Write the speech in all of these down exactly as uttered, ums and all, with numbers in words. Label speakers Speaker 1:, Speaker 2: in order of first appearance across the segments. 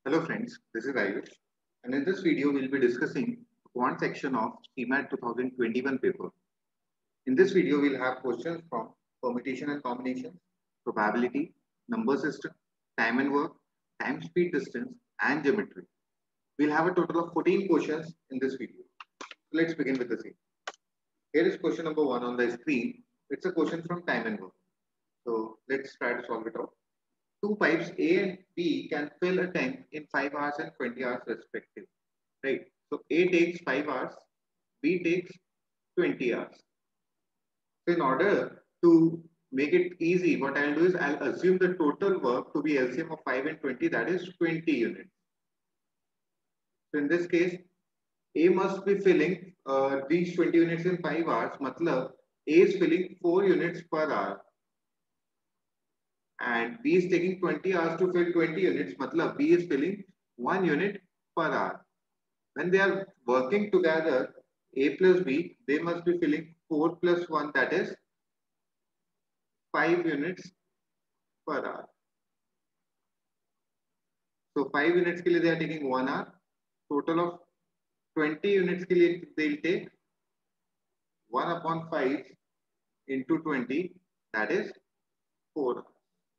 Speaker 1: Hello friends, this is Ayush, and in this video we'll be discussing the quant section of CMAT twenty twenty-one paper. In this video we'll have questions from permutation and combinations, probability, number system, time and work, time speed distance, and geometry. We'll have a total of fourteen questions in this video. So let's begin with the same. Here is question number one on the screen. It's a question from time and work. So let's try to solve it out. Two pipes A and B can fill a tank in five hours and twenty hours respectively, right? So A takes five hours, B takes twenty hours. So in order to make it easy, what I'll do is I'll assume the total work to be L C M of five and twenty, that is twenty units. So in this case, A must be filling uh, these twenty units in five hours, matlab A is filling four units per hour. And B is taking twenty hours to fill twenty units, matlab B is filling one unit per hour. When they are working together, A plus B, they must be filling four plus one, that is five units per hour. So five units के लिए they are taking one hour. Total of twenty units के लिए they'll take one upon five into twenty, that is four hours.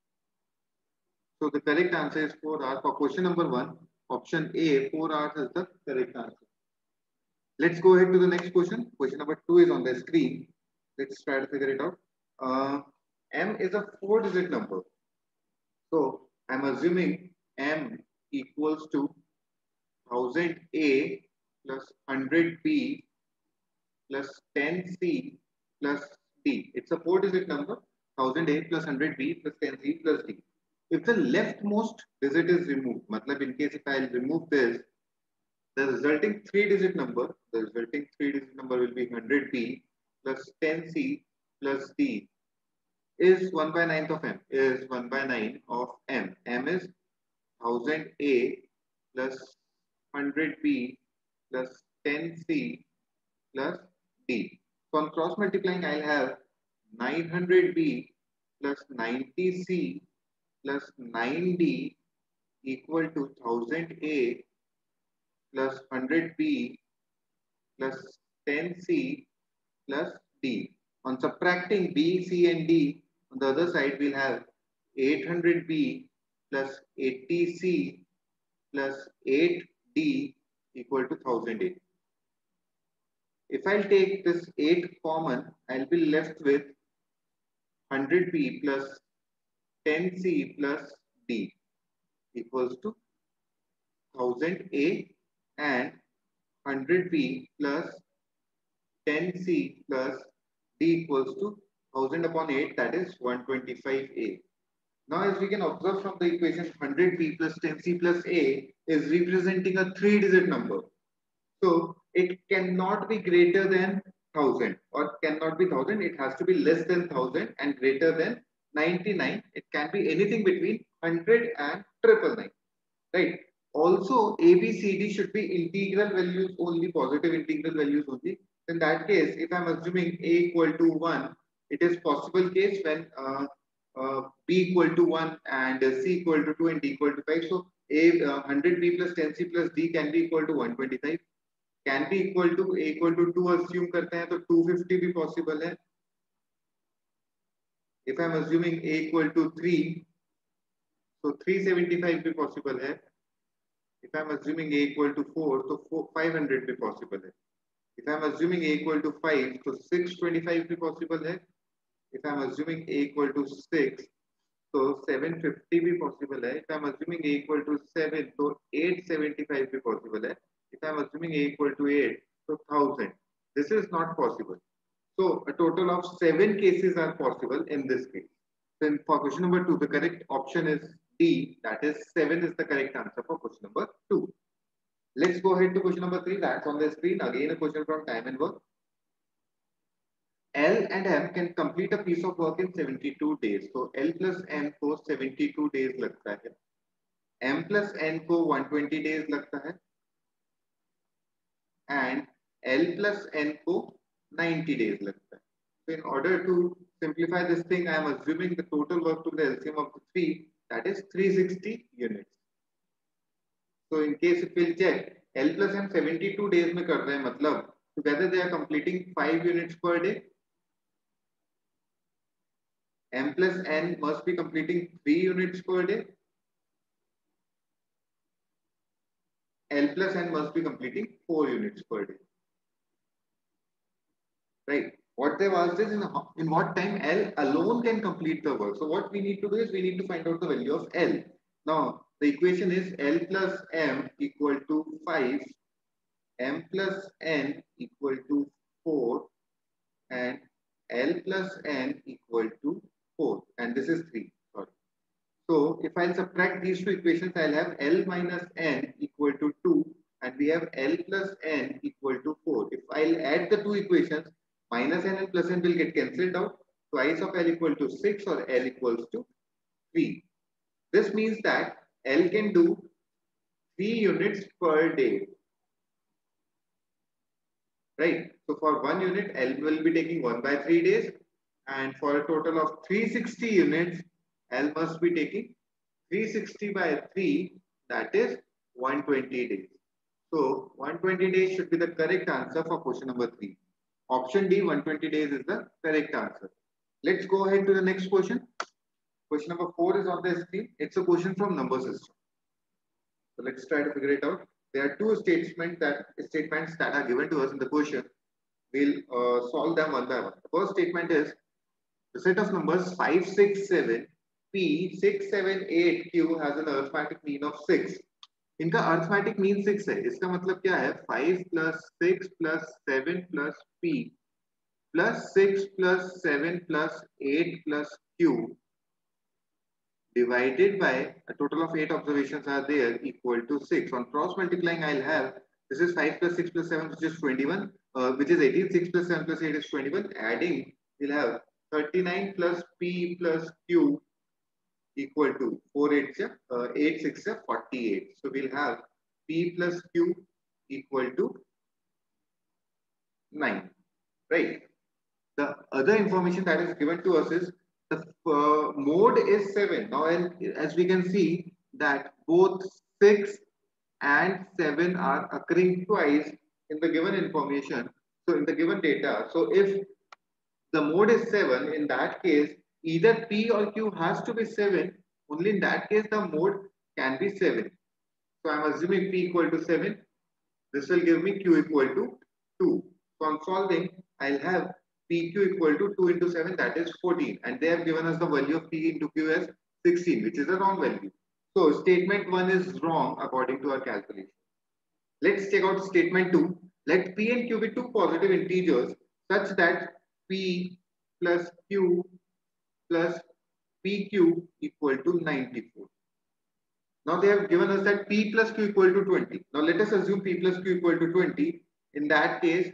Speaker 1: So the correct answer is four hours. For question number one, option A, four hours is the correct answer. Let's go ahead to the next question. Question number two is on the screen. Let's try to figure it out. Uh, M is a four digit number. So I'm assuming M equals to one thousand A plus one hundred B plus ten C plus D. It's a four digit number. one thousand A plus one hundred B plus ten C plus D. If the leftmost digit is removed, matlab in case if I remove this, the resulting three digit number, the resulting three digit number will be one hundred B plus ten C plus D is one by ninth of M, is one by nine of M. M is one thousand A plus one hundred B plus ten C plus D. So on cross multiplying, I'll have nine hundred B plus ninety C plus nine D equal to one thousand A plus one hundred B plus ten C plus D. On subtracting B, C and D, on the other side we'll have eight hundred B plus eighty C plus eight D equal to one thousand A. If I'll take this eight common, I'll be left with one hundred B plus ten C plus D equals to one thousand A and one hundred B plus ten C plus D equals to one thousand upon eight, that is one hundred twenty-five A. Now as we can observe from the equation, one hundred B plus ten C plus A is representing a three digit number. So it cannot be greater than one thousand or cannot be one thousand. It has to be less than one thousand and greater than ninety-nine. It can be anything between one hundred and triple nine, right? Also, A, B, C, D should be integral values only, positive integral values only. In that case, if I'm assuming A equal to one, it is possible case when uh, uh, B equal to one and uh, C equal to two and D equal to five. So A uh, one hundred B plus ten C plus D can be equal to one hundred twenty-five. Can be equal to A equal to two assume करते हैं तो two hundred fifty भी possible है. If I'm assuming A equal to three, so three hundred seventy-five भी possible है. If I'm assuming A equal to four, so five hundred be possible hai. If I'm assuming A equal to five, so six hundred twenty-five be possible hai. If I'm assuming A equal to six, so seven hundred fifty be possible hai. If I'm assuming A equal to seven, so eight hundred seventy-five be possible hai. If I'm assuming A equal to eight, so one thousand. This is not possible. So a total of seven cases are possible in this case. Then for question number two, the correct option is D, that is seven is the correct answer for question number two. Let's go ahead to question number three. That's on the screen. Again, a question from time and work. L and M can complete a piece of work in seventy-two days. So L plus M को seventy-two days लगता है. M plus N को one hundred twenty days लगता है. And L plus N को ninety days लगता है. So in order to simplify this thing, I am assuming the total work to the L C M of the three, that is three hundred sixty units. So in case if we'll check, L plus M seventy-two days में कर रहे हैं, मतलब together they are completing five units per day. M plus N must be completing three units per day. L plus N must be completing four units per day. Right? What they've asked is in, in what time L alone can complete the work. So what we need to do is we need to find out the value of L. Now the equation is L plus M equal to five, M plus N equal to four, and L plus N equal to four, and this is three. Sorry. So if I'll subtract these two equations, I'll have L minus N equal to two, and we have L plus N equal to four. If I'll add the two equations, minus N and plus N will get cancelled out. Twice of L equal to six or L equals to three. This means that L can do three units per day. Right? So for one unit, L will be taking one by three days, and for a total of three hundred sixty units, L must be taking three hundred sixty by three, that is one hundred twenty days. So one hundred twenty days should be the correct answer for question number three. Option D, one hundred twenty days is the correct answer. Let's go ahead to the next question. Question number four is on the screen. It's a question from number system. So let's try to figure it out. There are two statements that statements that are given to us in the question. We'll uh, solve them one by one. The first statement is the set of numbers five, six, seven, P, six, seven, eight, Q has an arithmetic mean of six. इनका arithmetic mean six है. इसका मतलब क्या है? five plus six plus seven plus P plus six plus seven plus eight plus Q divided by a total of eight observations are there equal to six. On cross multiplying, I'll have this is five plus six plus seven, which is twenty-one, uh, which is eighteen. six plus seven plus eight is twenty-one. Adding, we'll have thirty-nine plus P plus Q equal to four eight, uh, eight six, forty-eight. So we'll have P plus Q equal to nine. Right. The other information that is given to us is the uh, mode is seven. Now, and as we can see that both six and seven are occurring twice in the given information. So in the given data. So if the mode is seven, in that case, either P or Q has to be seven. Only in that case, the mode can be seven. So I'm assuming P equal to seven. This will give me Q equal to two. So on solving, I'll have P Q equal to two into seven, that is fourteen, and they have given us the value of P into Q as sixteen, which is a wrong value. So statement one is wrong according to our calculation. Let's check out statement two. Let P and Q be two positive integers such that P plus Q plus P Q equal to ninety-four. Now they have given us that P plus Q equal to twenty. Now let us assume P plus Q equal to twenty. In that case,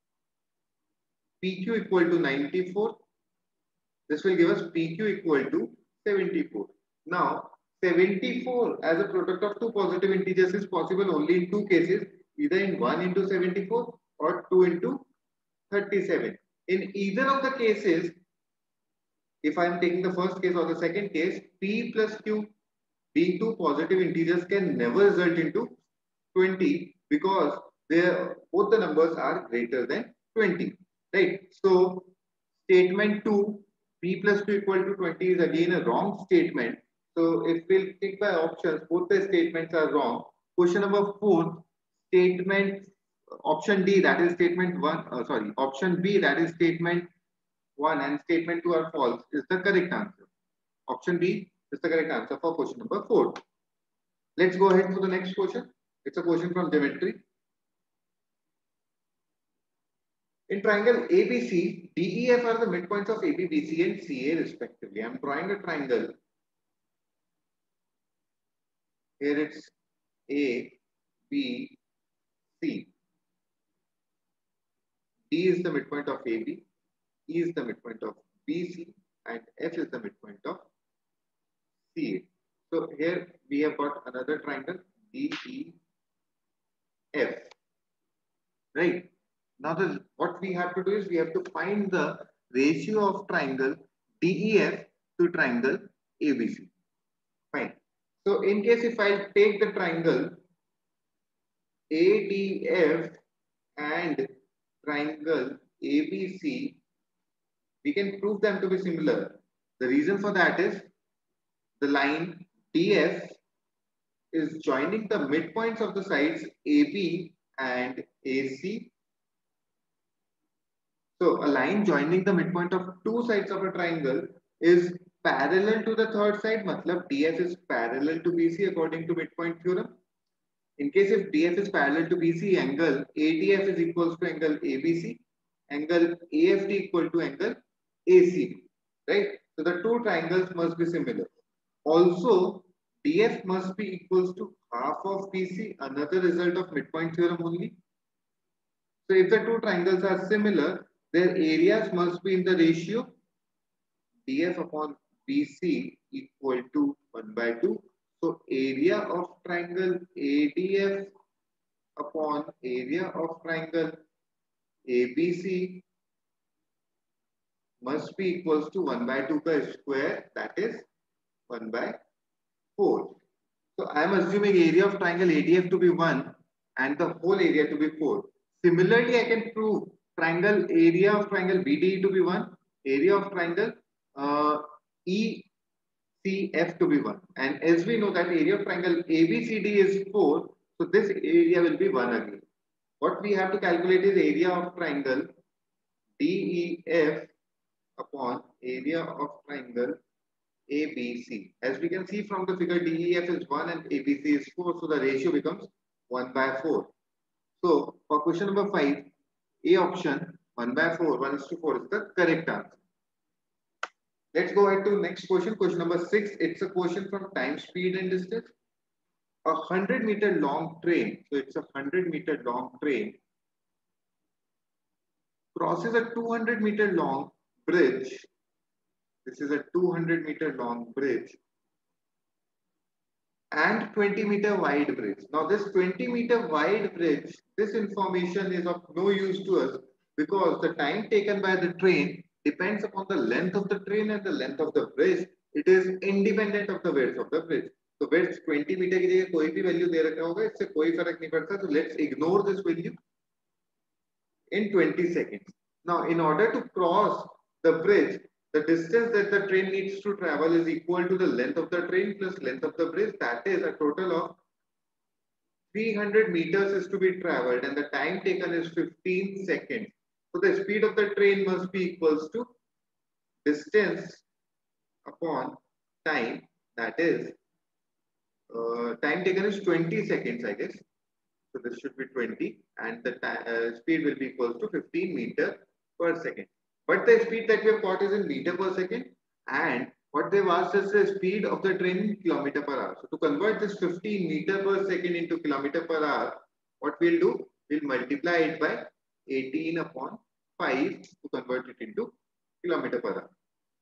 Speaker 1: P Q equal to ninety-four. This will give us P Q equal to seventy-four. Now, seventy-four as a product of two positive integers is possible only in two cases, either in one into seventy-four or two into thirty-seven. In either of the cases, if I am taking the first case or the second case, P plus Q being two positive integers can never result into twenty because both the numbers are greater than twenty. Right. So statement two, P plus Q equal to twenty is again a wrong statement. So if we'll pick by options, both the statements are wrong. Question number four, statement option D, that is statement one, uh, sorry, option B, that is statement one and statement two are false, is the correct answer. Option B is the correct answer for question number four. Let's go ahead to the next question. It's a question from geometry. In triangle A B C, D E F are the midpoints of A B, B C and C A respectively. I'm drawing a triangle. Here it's A, B, C. D is the midpoint of A B, E is the midpoint of B C, and F is the midpoint of C A. So here we have got another triangle D E F. Right? Now, the, what we have to do is we have to find the ratio of triangle D E F to triangle A B C. Fine. So, in case if I take the triangle A D F and triangle A B C, we can prove them to be similar. The reason for that is the line D F is joining the midpoints of the sides A B and A C. So a line joining the midpoint of two sides of a triangle is parallel to the third side. Matlab D F is parallel to B C according to midpoint theorem. In case if D F is parallel to B C, angle A D F is equals to angle A B C, angle A F D equal to angle A C D, right? So the two triangles must be similar. Also, D F must be equals to half of B C, another result of midpoint theorem only. So if the two triangles are similar, their areas must be in the ratio D F upon B C equal to one by two. So area of triangle A D F upon area of triangle A B C must be equals to one by two by square, that is one by four. So I am assuming area of triangle A D F to be one and the whole area to be four. Similarly, I can prove triangle area of triangle B D E to be one, area of triangle uh, E C F to be one. And as we know that area of triangle A B C D is four, so this area will be one again. What we have to calculate is area of triangle D E F upon area of triangle A B C. As we can see from the figure, D E F is one and A B C is four, so the ratio becomes one by four. So for question number five, A option one by four, one is to four is the correct answer. Let's go ahead to next question. Question number six. It's a question from time, speed, and distance. A hundred meter long train. So it's a hundred meter long train crosses a two hundred meter long bridge. This is a two hundred meter long bridge and twenty meter wide bridge. Now this twenty meter wide bridge, this information is of no use to us because the time taken by the train depends upon the length of the train and the length of the bridge. It is independent of the width of the bridge. So width twenty meter की जगह कोई भी value दे रखा होगा, इससे कोई फर्क नहीं पड़ता. So let's ignore this value in twenty seconds. Now in order to cross the bridge, the distance that the train needs to travel is equal to the length of the train plus length of the bridge. That is a total of three hundred meters is to be traveled and the time taken is fifteen seconds. So the speed of the train must be equals to distance upon time, that is uh, time taken is twenty seconds, I guess. So this should be twenty and the uh, speed will be equals to fifteen meter per second. But the speed that we have got is in meter per second and what they've asked is the speed of the train in kilometer per hour. So to convert this fifteen meter per second into kilometer per hour, what we'll do, we'll multiply it by eighteen upon five to convert it into kilometer per hour.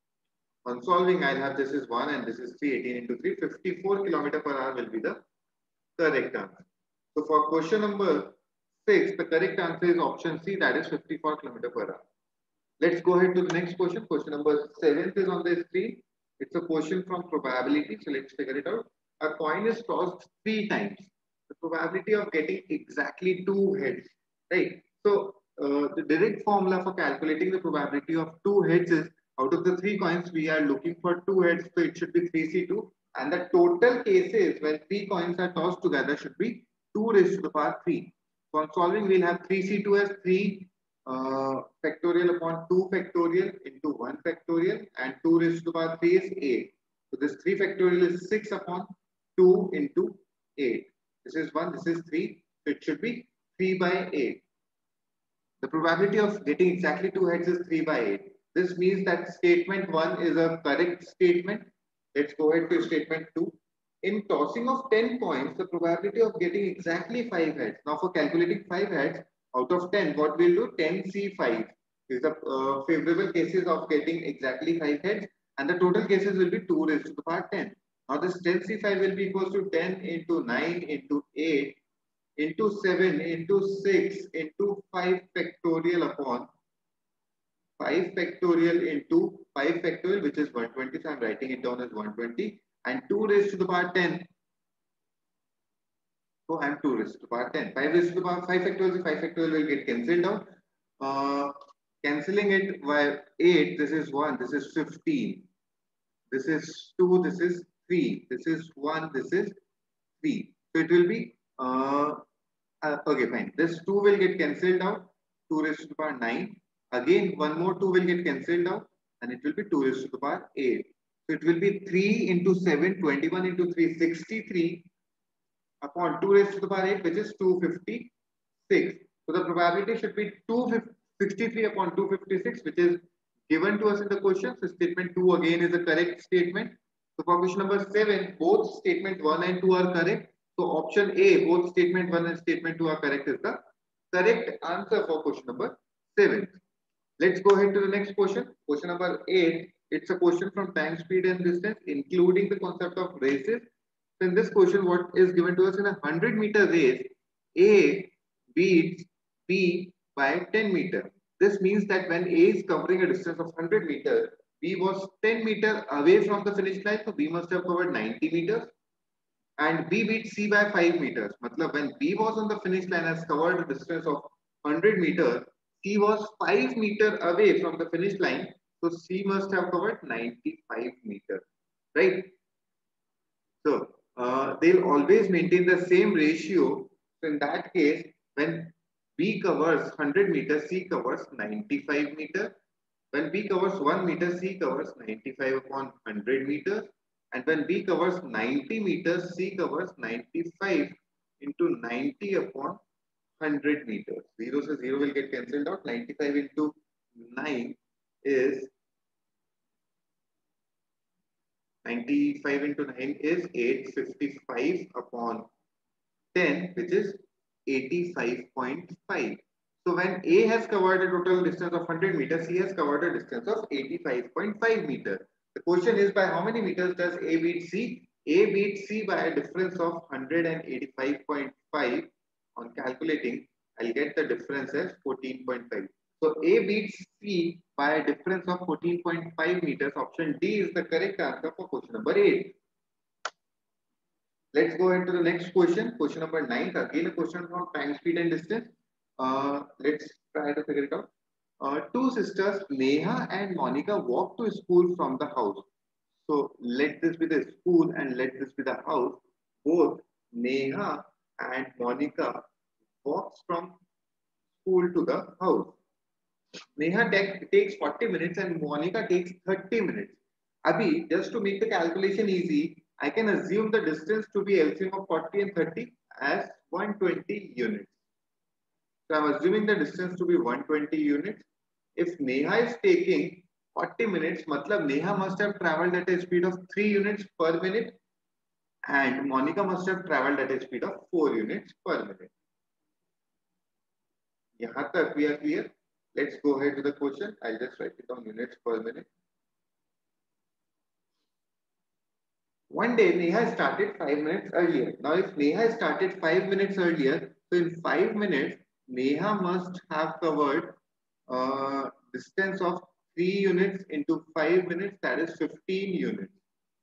Speaker 1: On solving, I'll have this is one and this is three, eighteen into three, fifty-four kilometer per hour will be the correct answer. So for question number six, the correct answer is option C, that is fifty-four kilometer per hour. Let's go ahead to the next question. Question number seventh is on the screen. It's a question from probability. So let's figure it out. A coin is tossed three times. The probability of getting exactly two heads, right? So uh, the direct formula for calculating the probability of two heads is out of the three coins, we are looking for two heads. So it should be three C two. And the total cases when three coins are tossed together should be two raised to the power three. So on solving, we'll have three C two as three uh, factorial upon two factorial into one factorial and two raised to the power three is eight. So this three factorial is six upon two into eight. This is one, this is three. So it should be three by eight. The probability of getting exactly two heads is three by eight. This means that statement one is a correct statement. Let's go ahead to statement two. In tossing of ten coins, the probability of getting exactly five heads. Now for calculating five heads, out of ten, what we'll do, ten C five is the uh, favorable cases of getting exactly five heads and the total cases will be two raised to the power ten. Now this ten C five will be equals to ten into nine into eight into seven into six into five factorial upon five factorial into five factorial, which is one hundred twenty. So I'm writing it down as one hundred twenty and two raised to the power ten. So I'm two raised to the power ten. five raised to the power five factorial, five factorial will get cancelled out. Uh, cancelling it by eight, this is one, this is fifteen. This is two, this is three. This is one, this is three. So it will be, uh, uh, okay, fine. This two will get cancelled out. two raised to the power nine. Again, one more two will get cancelled out. And it will be two raised to the power eight. So it will be three into seven, twenty-one into three, sixty-three upon two raised to the power eight, which is two hundred fifty-six. So the probability should be two hundred sixty-three upon two hundred fifty-six, which is given to us in the question. So statement two again is a correct statement. So for question number seven, both statement one and two are correct. So option A, both statement one and statement two are correct, is the correct answer for question number seven. Let's go ahead to the next question. Question number eight. It's a question from time, speed, and distance, including the concept of races. So in this question, what is given to us in a one hundred meter race, A beats B by ten meter. This means that when A is covering a distance of one hundred meters, B was ten meters away from the finish line, so B must have covered ninety meters. And B beats C by five meters. Matlab, when B was on the finish line, has covered a distance of one hundred meters, C was five meters away from the finish line, so C must have covered ninety-five meters, right? So uh, they'll always maintain the same ratio. So in that case, when B covers one hundred meters, C covers ninety-five meters. When B covers one meter, C covers ninety-five upon one hundred meters. And when B covers ninety meters, C covers ninety-five into ninety upon one hundred meters. zero, so zero will get cancelled out. ninety-five into nine is ninety-five into nine is eight hundred fifty-five upon ten, which is eighty-five point five. So when A has covered a total distance of one hundred meters, C has covered a distance of eighty-five point five meters. The question is, by how many meters does A beat C? A beats C by a difference of one hundred eighty-five point five. On calculating, I'll get the difference as fourteen point five. So A beats C by a difference of fourteen point five meters. Option D is the correct answer for question number eight. Let's go into the next question. Question number nine. Again, a question from time, speed, and distance. Uh, let's try to figure it out. Uh, two sisters, Neha and Monica, walk to school from the house. So let this be the school and let this be the house. Both Neha and Monica walks from school to the house. Neha takes forty minutes and Monica takes thirty minutes. Abhi, just to make the calculation easy, I can assume the distance to be L C M of forty and thirty as one hundred twenty units. So I'm assuming the distance to be one hundred twenty units. If Neha is taking forty minutes, matlab Neha must have traveled at a speed of three units per minute and Monica must have traveled at a speed of four units per minute. Yahan tak we are clear. Let's go ahead to the question. I'll just write it down, units per minute. One day Neha started five minutes earlier. Now if Neha started five minutes earlier, so in five minutes Neha must have covered uh, distance of three units into five minutes, that is fifteen units.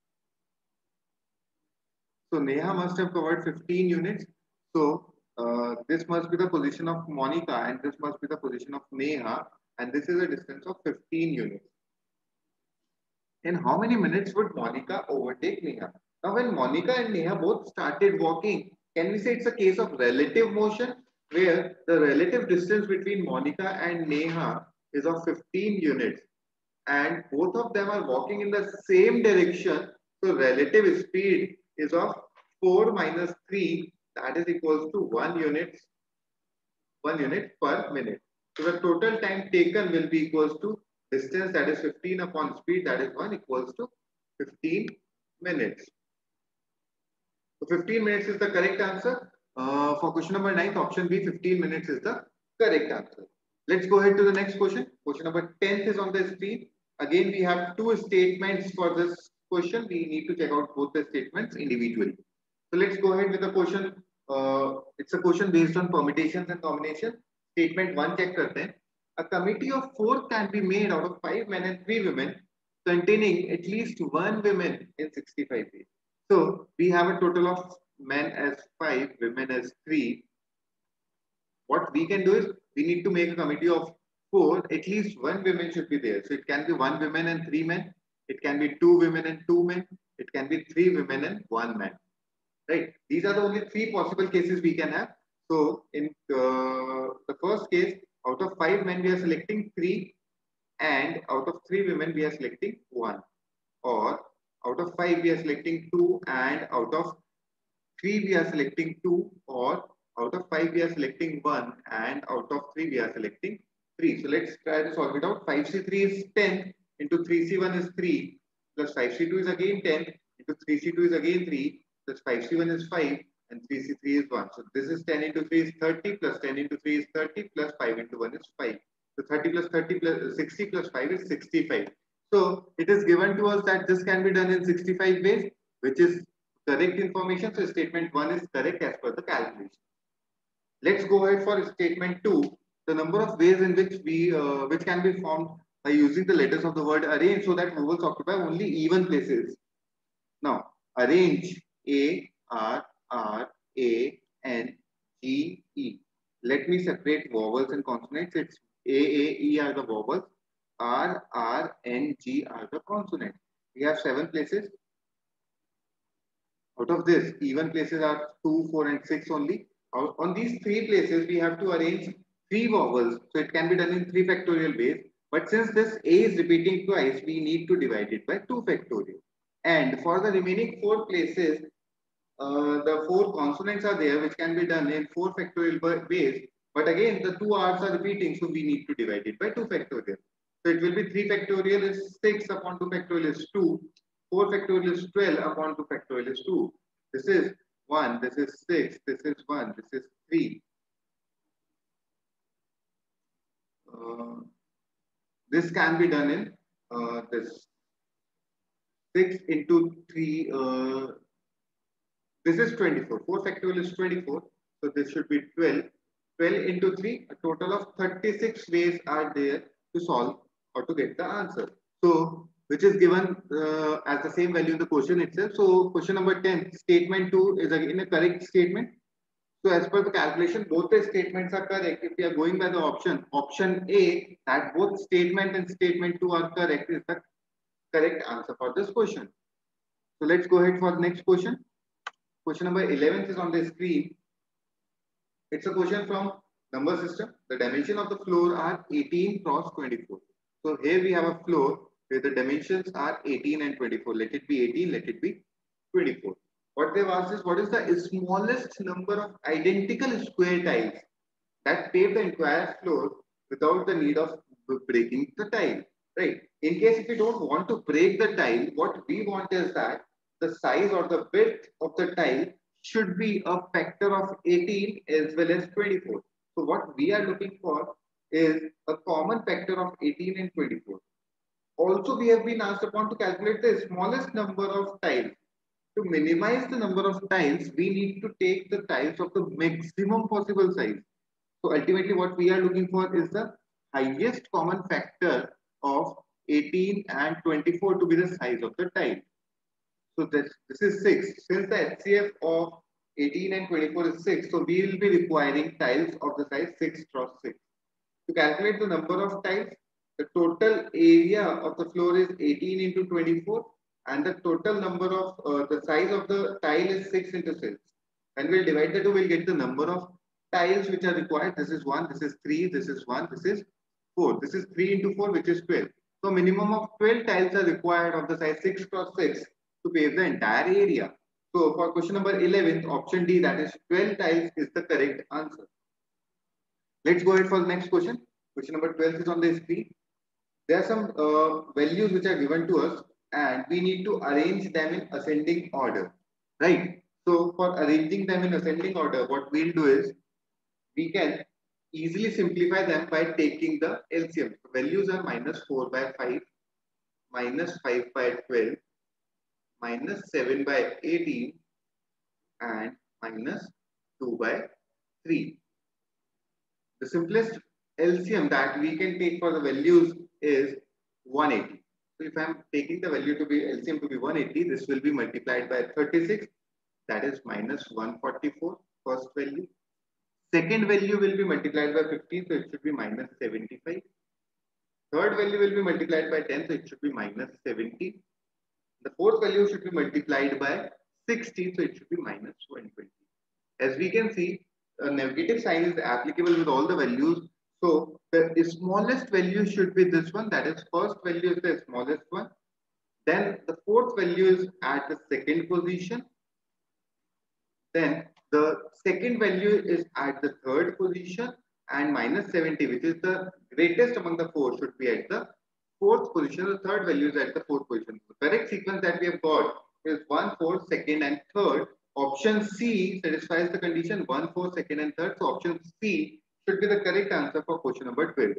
Speaker 1: So Neha must have covered fifteen units. So uh, this must be the position of Monica and this must be the position of Neha, and this is a distance of fifteen units. In how many minutes would Monica overtake Neha? Now when Monica and Neha both started walking, can we say it's a case of relative motion where the relative distance between Monica and Neha is of fifteen units and both of them are walking in the same direction, so relative speed is of four minus three, that is equals to one unit, one unit per minute. So the total time taken will be equals to distance, that is fifteen upon speed, that is one, equals to fifteen minutes. So fifteen minutes is the correct answer. Uh, for question number nine, option B, fifteen minutes is the correct answer. Let's go ahead to the next question. Question number ten is on the screen. Again, we have two statements for this question. We need to check out both the statements individually. So let's go ahead with the question. Uh, it's a question based on permutations and combinations. Statement one check karte hain. A committee of four can be made out of five men and three women, containing at least one woman in sixty-five days. So we have a total of men as five, women as three, what we can do is we need to make a committee of four. At least one woman should be there. So it can be one woman and three men. It can be two women and two men. It can be three women and one man. Right? These are the only three possible cases we can have. So in uh, the first case, out of five men, we are selecting three, and out of three women, we are selecting one. Or out of five, we are selecting two, and out of three, we are selecting two, or out of five, we are selecting one, and out of three, we are selecting three. So let's try to solve it out. five C three is ten, into three C one is three, plus five C two is again ten, into three C two is again three, plus five C one is five, and three C three is one. So this is ten into three is thirty, plus ten into three is thirty, plus five into one is five. So thirty plus thirty plus sixty plus five is sixty-five. So it is given to us that this can be done in sixty-five ways, which is correct information. So statement one is correct as per the calculation. Let's go ahead for statement two. The number of ways in which we uh, which can be formed by using the letters of the word arrange so that vowels occupy only even places. Now arrange A R R A N G E. Let me separate vowels and consonants. It's A A E are the vowels, R R N G are the consonants. We have seven places. Out of this, even places are two, four, and six only. On these three places, we have to arrange three vowels. So it can be done in three factorial ways. But since this A is repeating twice, we need to divide it by two factorial. And for the remaining four places, uh, the four consonants are there, which can be done in four factorial ways. But again, the two R's are repeating, so we need to divide it by two factorial. So it will be three factorial is six upon two factorial is two. four factorial is twelve upon two factorial is two. This is one, this is six, this is one, this is three. Uh, this can be done in uh, this six into three. Uh, this is twenty-four. four factorial is twenty-four. So this should be twelve. twelve into three, a total of thirty-six ways are there to solve or to get the answer. So which is given uh, as the same value in the question itself. So question number ten, statement two is again a correct statement. So as per the calculation, both the statements are correct. If we are going by the option, option A, that both statement and statement two are correct, is the correct answer for this question. So let's go ahead for the next question. Question number eleven is on the screen. It's a question from number system. The dimension of the floor are eighteen cross twenty-four. So here we have a floor where the dimensions are eighteen and twenty-four. Let it be eighteen, let it be twenty-four. What they've asked is, what is the smallest number of identical square tiles that pave the entire floor without the need of breaking the tile, right? In case if you don't want to break the tile, what we want is that the size or the width of the tile should be a factor of eighteen as well as twenty-four. So what we are looking for is a common factor of eighteen and twenty-four. Also, we have been asked upon to calculate the smallest number of tiles. To minimize the number of tiles, we need to take the tiles of the maximum possible size. So ultimately what we are looking for is the highest common factor of eighteen and twenty-four to be the size of the tile. So this, this is six. Since the H C F of eighteen and twenty-four is six, so we will be requiring tiles of the size six cross six. To calculate the number of tiles, the total area of the floor is eighteen into twenty-four. And the total number of uh, the size of the tile is six into six. And we'll divide the two, we'll get the number of tiles which are required. This is one, this is three, this is one, this is four. This is three into four, which is twelve. So minimum of twelve tiles are required of the size six cross six to pave the entire area. So for question number eleven, option D, that is twelve tiles, is the correct answer. Let's go ahead for the next question. Question number twelve is on the screen. There are some uh, values which are given to us, and we need to arrange them in ascending order, right? So for arranging them in ascending order, what we'll do is we can easily simplify them by taking the L C M. So values are minus four by five, minus five by twelve, minus seven by eighteen, and minus two by three. The simplest L C M that we can take for the values is one eighty. So if I am taking the value to be L C M to be one eighty, this will be multiplied by thirty-six. that is minus one forty-four, first value. Second value will be multiplied by fifteen, so it should be minus seventy-five. Third value will be multiplied by ten, so it should be minus seventy. The fourth value should be multiplied by sixty, so it should be minus one hundred twenty. As we can see, a negative sign is applicable with all the values. So the smallest value should be this one, that is first value is the smallest one. Then the fourth value is at the second position. Then the second value is at the third position, and minus seventy, which is the greatest among the four, should be at the fourth position. The third value is at the fourth position. The correct sequence that we have got is one, four, second, and third. Option C satisfies the condition one, four, second, and third. So option C should be the correct answer for question number twelve.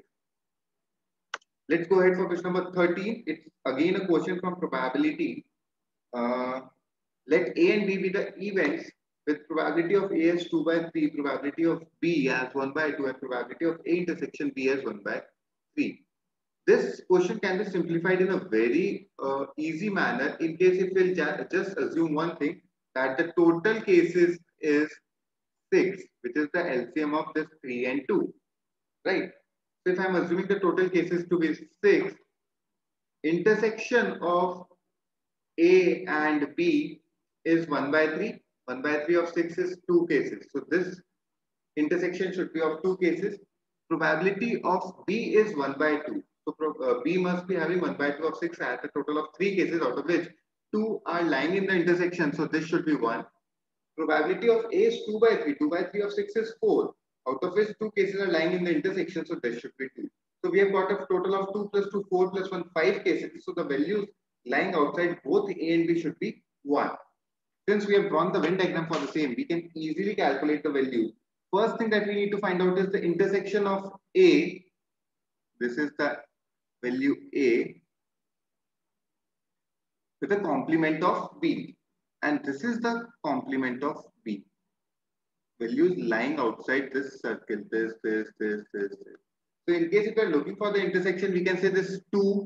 Speaker 1: Let's go ahead for question number thirteen. It's again a question from probability. Uh, let A and B be the events with probability of A as two by three, probability of B as one by two, and probability of A intersection B as one by three. This question can be simplified in a very uh, easy manner in case if we'll just assume one thing, that the total cases is six, which is the L C M of this three and two, right? So if I'm assuming the total cases to be six, intersection of A and B is one by three. one by three of six is two cases. So this intersection should be of two cases. Probability of B is one by two. So uh, B must be having one by two of six at a total of three cases, out of which two are lying in the intersection. So this should be one. Probability of A is two by three. two by three of six is four, out of which two cases are lying in the intersection. So this should be two. So we have got a total of two plus two, four plus one, five cases. So the values lying outside both A and B should be one. Since we have drawn the Venn diagram for the same, we can easily calculate the values. First thing that we need to find out is the intersection of A. This is the value A with the complement of B. And this is the complement of B. Values lying outside this circle, this, this, this, this, this. So in case if we are looking for the intersection, we can say this two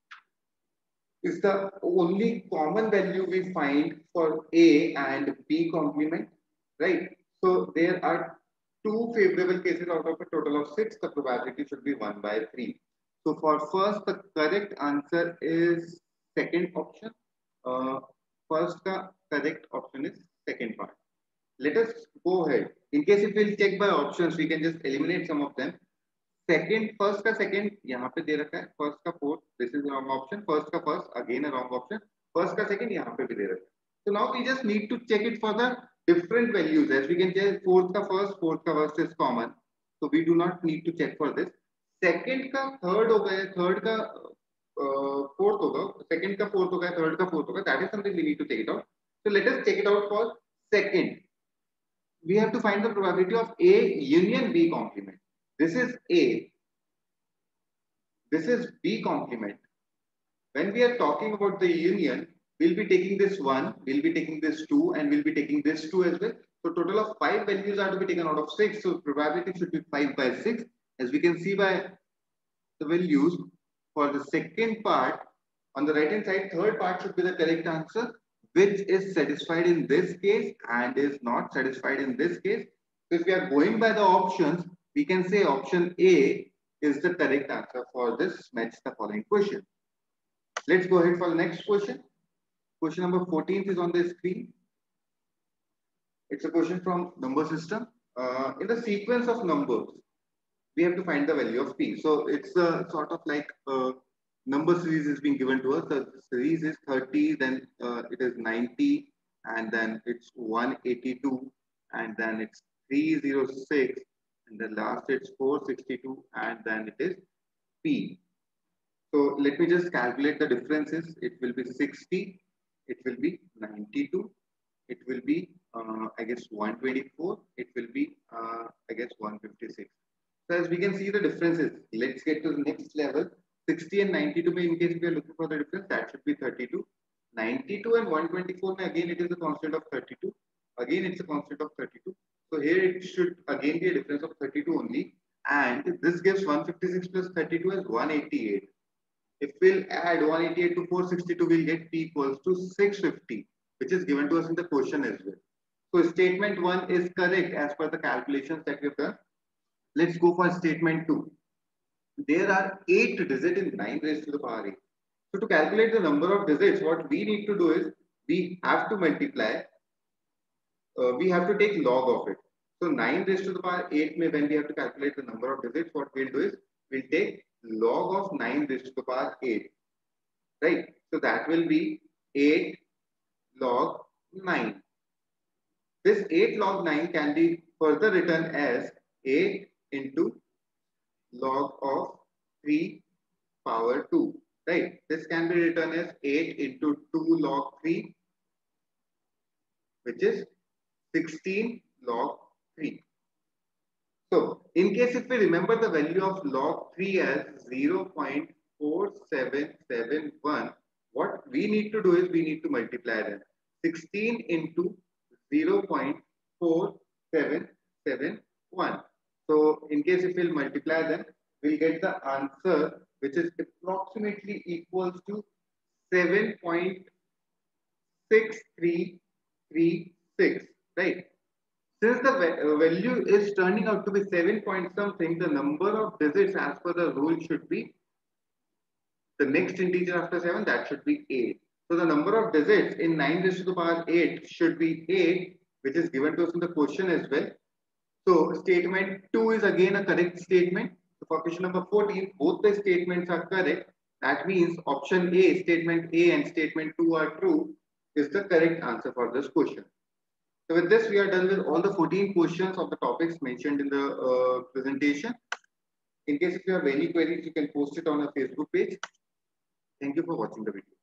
Speaker 1: is the only common value we find for A and B complement, right? So there are two favorable cases out of a total of six. The probability should be one by three. So for first, the correct answer is second option. Uh, first, the correct option is second part. Let us go ahead. In case if we'll check by options, we can just eliminate some of them. Second, first का second यहाँ पे दे रखा है, first का fourth, this is wrong option. First का first, again a wrong option. First का second यहाँ पे भी दे रखा है. So now we just need to check it for the different values. As we can check, fourth का first, fourth का first is common. So we do not need to check for this. Second का third हो गया, third का uh, fourth होगा, second का fourth हो गया, third का fourth होगा. That is something we need to check it out. So let us check it out for second. We have to find the probability of A union B complement. This is A. This is B complement. When we are talking about the union, we'll be taking this one, we'll be taking this two, and we'll be taking this two as well. So total of five values are to be taken out of six. So probability should be five by six. As we can see by the values for the second part, on the right hand side, third part should be the correct answer, which is satisfied in this case and is not satisfied in this case. So if we are going by the options, we can say option A is the correct answer for this match the following question. Let's go ahead for the next question. Question number fourteen is on the screen. It's a question from number system. Uh, in the sequence of numbers, we have to find the value of P. So it's a sort of like a number series is being given to us. The series is thirty, then uh, it is ninety, and then it's one eighty-two, and then it's three hundred six, and the last it's four sixty-two, and then it is P. So let me just calculate the differences. It will be sixty, it will be ninety-two, it will be uh, I guess one twenty-four, it will be uh, I guess one fifty-six. So as we can see the differences, let's get to the next level. sixty and ninety-two, in case we are looking for the difference, that should be thirty-two. ninety-two and one twenty-four, again it is a constant of thirty-two. Again it's a constant of thirty-two. So here it should again be a difference of thirty-two only. And this gives one fifty-six plus thirty-two as one eighty-eight. If we'll add one eighty-eight to four sixty-two, we'll get P equals to six fifty, which is given to us in the question as well. So statement one is correct as per the calculations that we've done. Let's go for statement two. There are eight digits in nine raised to the power eight. So to calculate the number of digits, what we need to do is we have to multiply, uh, we have to take log of it. So nine raised to the power eight may, when we have to calculate the number of digits, what we'll do is we'll take log of nine raised to the power eight. Right? So that will be eight log nine. This eight log nine can be further written as eight into log of three power two. Right? This can be written as eight into two log three, which is sixteen log three. So, in case if we remember the value of log three as zero point four seven seven one, what we need to do is we need to multiply them. sixteen into zero point four seven seven one. So, in case if we'll multiply them, we'll get the answer which is approximately equals to seven point six three three six, right? Since the value is turning out to be seven point something, the number of digits as per the rule should be the next integer after seven, that should be eight. So the number of digits in nine raised to the power eight should be eight, which is given to us in the question as well. So statement two is again a correct statement. So for question number fourteen, both the statements are correct. That means option A, statement A and statement two are true, is the correct answer for this question. So with this, we are done with all the fourteen questions of the topics mentioned in the uh, presentation. In case if you have any queries, you can post it on our Facebook page. Thank you for watching the video.